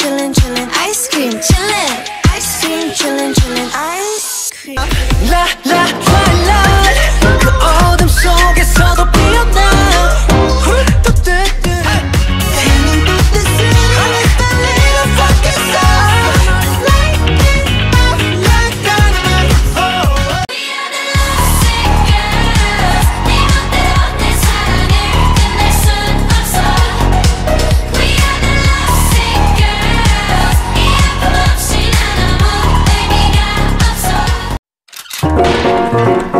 chillin', chillin', ice cream, chillin', ice cream, chillin', chillin', ice cream. La la twilight 그 어둠 속에서도 피어나 또 뜨뜻 Hanging through the sun with a little fucking sun, lighting up like dynamite. We are the lovesick girls. 네 맘대로 내 사랑을 끝낼 순 없어. We are the lovesick girls. 이 아픔 없이 난 아무 의미가 없어.